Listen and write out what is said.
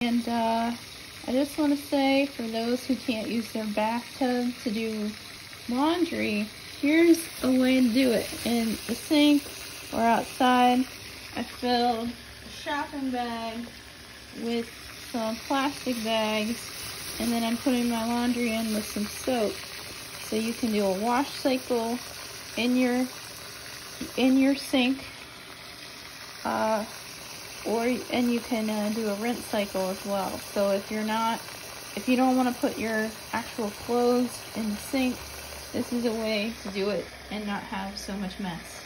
And I just want to say, for those who can't use their bathtub to do laundry, here's a way to do it. In the sink or outside, I filled a shopping bag with some plastic bags, and then I'm putting my laundry in with some soap. So you can do a wash cycle in your sink, and you can do a rinse cycle as well. So if you don't want to put your actual clothes in the sink, this is a way to do it and not have so much mess.